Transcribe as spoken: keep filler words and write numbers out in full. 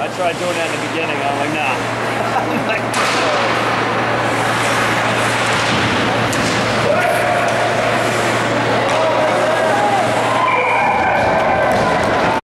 I tried doing that in the beginning. I'm like, nah. I'm like,